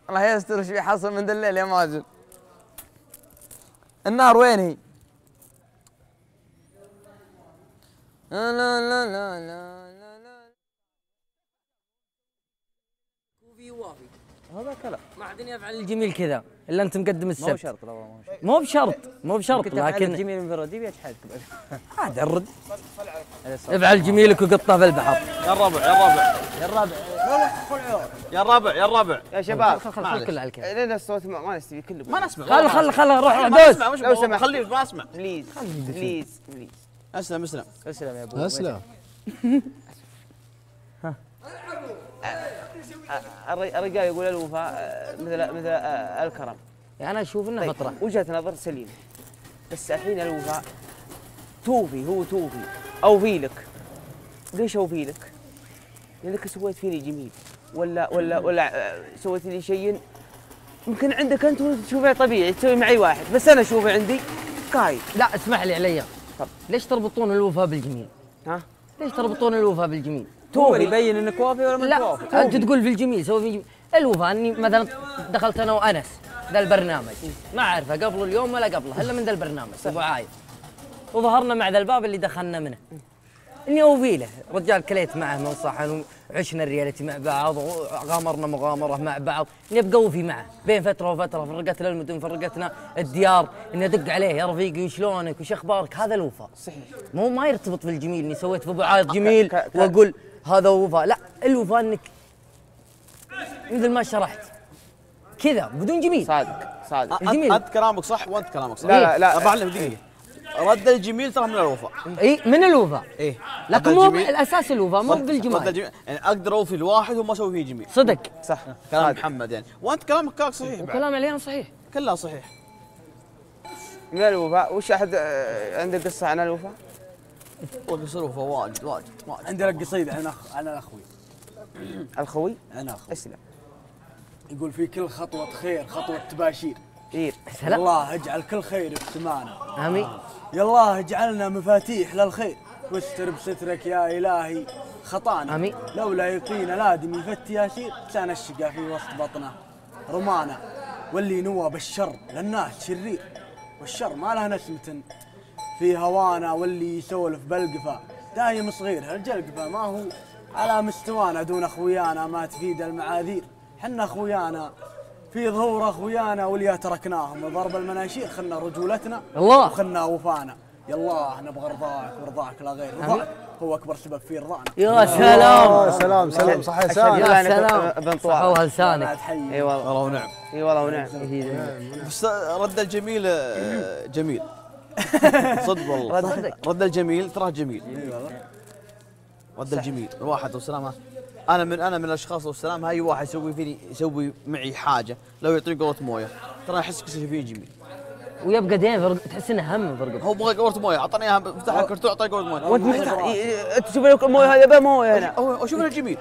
الله يستر ايش بيحصل من ذا الليل يا ماجد. النار وين هي؟ لا لا لا لا لا لا. كوفي وافي هذا كلام. ما عاد يفعل الجميل كذا الا انت مقدم السبت. مو بشرط. مو بشرط. مو بشرط لكن الجميل انفرادي بيجحد. عاد الرد. افعل جميلك وقطه في البحر. يا الربع يا الربع يا الربع يا الربع يا شباب خل كل على الكلام. لنا الصوت ما نستوي كله. ما نسمع. خل روح دوس. لو سمحت خليه ما اسمع. بليز بليز بليز. اسلم اسلم يا ابو. اسلم. الرجال يقول الوفاء مثل الكرم. يعني انا اشوف انه فطره. وجهة نظر سليمة. بس الحين الوفاء توفي، هو توفي اوفي لك. ليش اوفي لك؟ لانك سويت فيني جميل ولا سويت لي شيء يمكن عندك انت تشوفه طبيعي تسوي معي واحد، بس انا اشوفه عندي كاي. لا اسمح لي عليا. طب ليش تربطون الوفاء بالجميل؟ ها؟ ليش تربطون الوفاء بالجميل؟ هو يبين انك وافي ولا ما توافي. لا انت تقول في الجميل سوي في الجميل. الوفاء اني مثلا دخلت انا وانس ذا البرنامج ما اعرفه قبل اليوم ولا قبله الا من ذا البرنامج ابو عايد، وظهرنا مع ذا الباب اللي دخلنا منه اني اوفي له. رجال كليت معه من صحن وعشنا الريالتي مع بعض وغامرنا مغامره مع بعض، اني ابقى اوفي معه بين فتره وفتره. فرقتنا المدن فرقتنا الديار، اني ادق عليه يا رفيقي شلونك وش اخبارك. هذا الوفاء صحيح. ما يرتبط بالجميل اني سويت في ابو عايد جميل واقول هذا وفاء. لا الوفاء انك مثل ما شرحت كذا بدون جميل. صادق الجميل. انت كلامك صح وانت كلامك صح. لا بعلم دقيقه. رد الجميل ترى من الوفاء. اي من الوفاء. ايه لكن مو الاساس الوفاء مو بالجمال. يعني اقدر اوفي الواحد وما اسوي فيه جميل. صدق صح كلام محمد يعني. وانت كلامك صحيح. وكلام عليان صحيح. كلها صحيح. من الوفاء. وش احد عنده قصه عن الوفاء؟ والله الوفاء واجد. عندنا قصيدة عن الاخوي. الخوي عن اخوي. اسلم. يقول في كل خطوة خير خطوة تباشير. خير. سلام. الله اجعل كل خير في سمانا. امين. يا الله اجعلنا مفاتيح للخير واستر بسترك يا الهي خطانا. امين. لولا يقين الادم يفتي ياسير كان الشقا في وسط بطنه رمانا. واللي نوى بالشر للناس شرير والشر ما له نسمة في هوانا. واللي يسولف بالقفا دايم صغير هالجلقفه ما هو على مستوانا. دون اخويانا ما تفيد المعاذير. حنا اخويانا في ظهور اخويانا واللي تركناهم وضرب المناشير. خلنا رجولتنا الله وخلنا وفانا. يا الله نبغى رضاك ورضاك لا غير. رضاك هو اكبر سبب في رضانا. يا سلام. سلام صح يا سلام. ابن صحوها لسانك. اي والله ونعم. اي والله ونعم. بس رد الجميل جميل. صدق والله. رد الجميل تراه جميل. رد الجميل الواحد والسلام. انا من الاشخاص والسلام هاي واحد يسوي معي حاجه لو يعطيني قوره مويه ترى احس كسر فيه جميل. ويبقى دين تحس انه هم فرق. هو بغى قوره مويه اعطاني اياها فتح الكرتون اعطاني قوره مويه. وانت انت تشوف لك مويه هذا بمويه هنا. اشوف الجميل.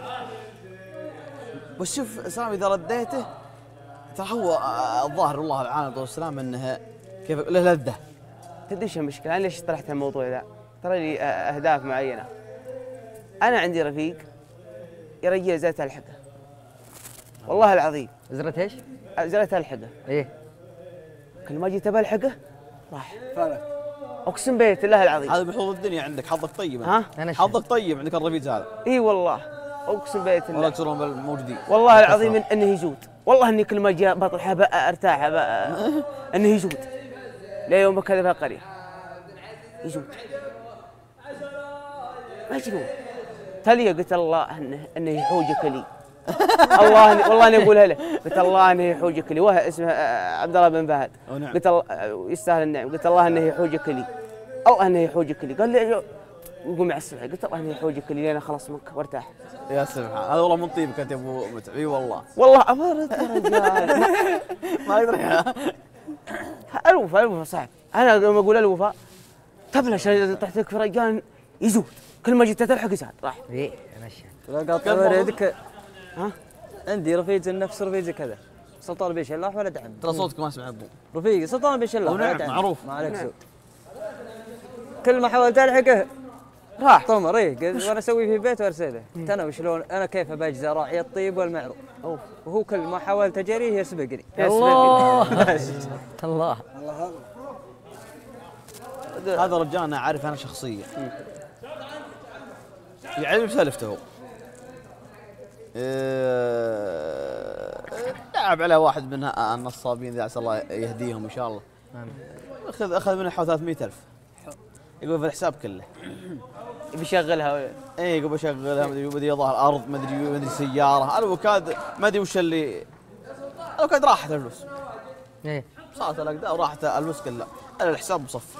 بس شوف سلام اذا رديته ترى هو الظاهر والله العالم والسلام انه كيف له لذه. تدري ايش المشكله؟ انا ليش طرحت الموضوع ذا؟ ترى لي اهداف معينه. انا عندي رفيق يا رجال زرت الحقه والله العظيم. زرت ايش؟ زرت الحقه. ايه كل ما جيت بلحقه راح. فعلا اقسم بيت الله العظيم. هذا من حظوظ الدنيا عندك حظك طيب. ها؟ حظك طيب عندك الرفيق هذا. اي والله اقسم بيت الله. والله يكسرون الموجودين. والله العظيم انه يجود. والله اني كل ما جاء بطرحه ارتاح انه يجود. لا يوم كذا في القريه يجود. مجنون. تالي قلت الله انه يحوجك لي. الله والله اني اقولها له. قلت الله انه يحوجك لي. وهو اسمه عبد الله بن فهد. قلت الله يستاهل النعم. قلت الله انه يحوجك لي. الله انه يحوجك لي. قال لي يقوم مع السبع. قلت الله انه يحوجك لي لين اخلص منك وارتاح. يا سبحان هذا والله من طيبك انت يا ابو متعب. اي والله والله يا رجال ما يدري. الوفاء صعب. انا لما اقول الوفاء تبلش تحتك في رجال يزود. كل ما جيت تلحق يزاد راح. ايه ماشي. لا قاطع يدك. ها؟ عندي رفيق نفس رفيقي كذا سلطان بن شلاح ولد عم. ترى صوتك ما اسمع ابو. رفيقي سلطان بن شلاح ولد عم معروف. ما عليك سوء. كل ما حاولت الحقه راح طمر وانا اسوي في البيت وارسله. انا وشلون انا كيف بجزى راعي الطيب والمعروف. وهو كل ما حاولت اجريه يسبقني. الله الله. هذا رجال انا عارف انا شخصيا. يعلم سالفته هو. لعب على واحد من النصابين ذي عسى الله يهديهم ان شاء الله. اخذ منه حوالي 300,000. يقول في الحساب كله. بيشغلها. اي يقول بشغلها بدي يظهر ارض ما ادري سياره، الوكاد ما ادري وش اللي الوكاد راحت الفلوس. ايه صارت الاقدار وراحت الفلوس كلها، الحساب مصفر.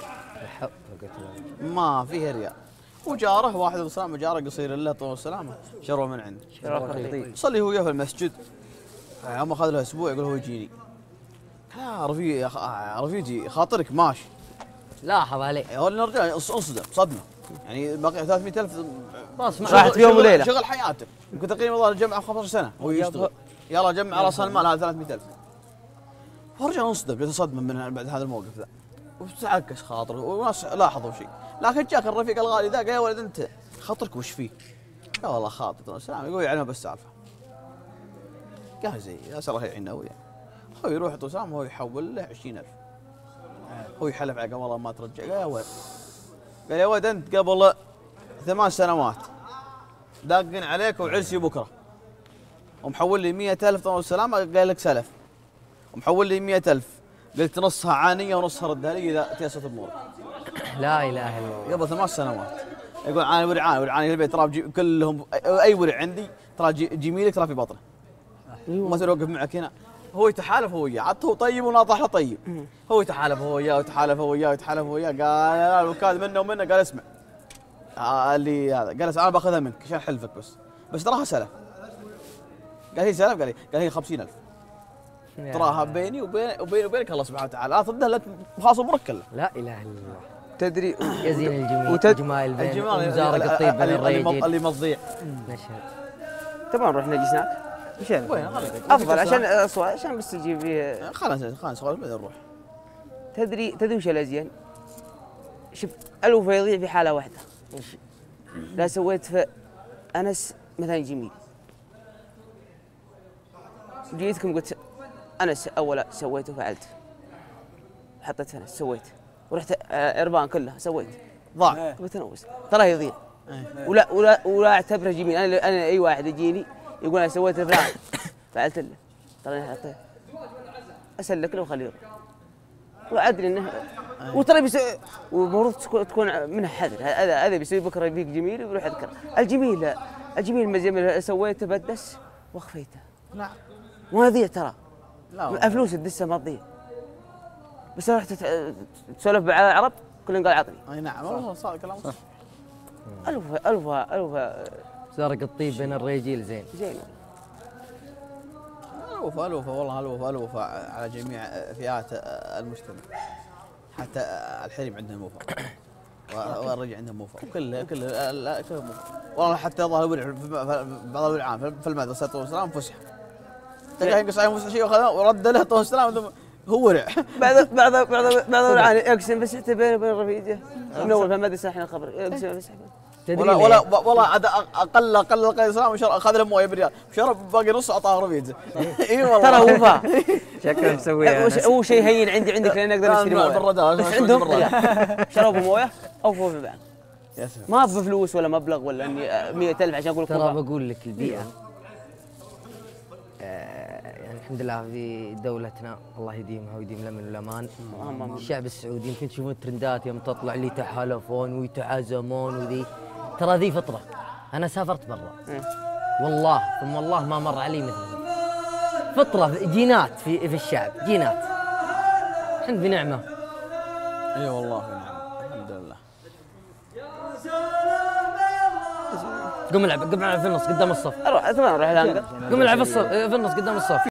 ما فيه ريال. وجاره واحد ابو سلامه جاره قصير الله طول السلامه شروه من عنده. صلي هو وياه في المسجد. عم اخذ له اسبوع يقول هو يجيني. يا رفيجي خاطرك ماشي. لاحظ عليه. هو نرجع انصدم صدمه. يعني باقي 300,000 راحت في يوم وليله. شغل حياته. يمكن تقريبا ظل الجمعه 15 سنه هو يشتغل. يلا جمع راس المال هذا 300,000. ورجع انصدم يتصدم من بعد هذا الموقف ذا. وتعكس خاطره وناس لاحظوا شيء. لكن جاك الرفيق الغالي ذا قال يا ولد انت خاطرك وش فيه؟ قال والله خاطر السلام يقول يعلمه بالسالفه. قال زي اسال الله يعينه وياه. هو يروح يعطي سلام هو يحول له 20,000. هو يحلف على والله ما ترجع. قال يا ولد قال يا ولد انت قبل 8 سنوات داقن عليك وعرسي بكره ومحول لي 100,000 طول السلامه قال لك سلف ومحول لي 100,000 قلت نصها عانيه ونصها ردها لي اذا تيسرت امورك. لا اله الا الله. قبل 8 سنوات يقول عاني ورعاني البيت ترى كلهم اي ورع عندي ترى جميلك ترى في بطنه. ما توقف معك هنا. هو يتحالف هو وياه، عاد هو طيب وناطح له طيب. هو يتحالف هو وياه ويتحالف هو وياه ويتحالف هو وياه. قال يا الوكاد منه ومنه قال اسمع اللي هذا قال انا باخذها منك عشان حلفك بس تراها سلف. قال هي سلف قال هي 50,000 تراها بيني وبينك الله سبحانه وتعالى لا تردها لا خلاص امرك كلها. لا اله الا الله. تدري يزين الجمال بين وزارق الطيب بين الرياجيل اللي مضيع. نشهد. طبعا رحنا جسناك مشان افضل عشان اصوات عشان بس تجيب فيه. خلاص بعدين نروح. تدري وش الازين؟ شوف الوفا يضيع في حاله واحده. لا سويت في انس مثلا جميل. جيتكم قلت انس اول سويته وفعلت. حطيت انس سويت ورحت عربان كلها سويت. ضاع. بتنوس ترى يضيع. ولا اعتبره جميل. انا اي واحد يجيني يقول انا سويت فلان فعلت له ترى انا حطيت اسلك له وخليه يروح وادري انه وترى والمفروض تكون منه حذر. هذا بيسوي بكره يبيك جميل ويروح يذكر الجميل ما سويته بدس واخفيته. نعم ما يضيع ترى. لا الفلوس الدسه ما تضيع. بس رحت تسولف على العرب كلهم قال عطني. اي نعم والله صار كلام صح. الوفا زرق الطيب بين الرياجيل زين. الوفا والله الوفا على جميع فئات المجتمع. حتى الحريم عندهم وفا والرجال عندهم وفا وكل والله حتى ظهر ورع بعض الورعان في المدرسه طول السلام فسح. تلقاه ينقص عليه فسح شيء ورد له طول السلام هو ورع. بعض الورعان يقسم بس حتى بين رفيقه من اول في المدرسه الحين الخبر يقسم بس والله عاد اقل سلام اخذ له مويه بريال شرب باقي نص اعطاه رفيقه. اي والله ترى وفا شكله مسويها. هو شيء هين عندك لان نقدر نشتري مويه بس عندهم شربوا مويه او فوق في بعض. ما بفلوس ولا مبلغ ولا اني 100,000 عشان اقول لك. ترى بقول لك البيئه يعني الحمد لله في دولتنا الله يديمها ويديم الامن والامان. الشعب السعودي يمكن تشوفون الترندات يوم تطلع لي يتحالفون ويتعازمون وذي ترى ذي فطره. انا سافرت برا والله ثم والله ما مر علي مثلها. فطره جينات في الشعب جينات. الحمد بنعمه. اي والله نعم الحمد لله. قم العب في النص قدام الصف. اروح الهانجر. قم العب في النص قدام الصف.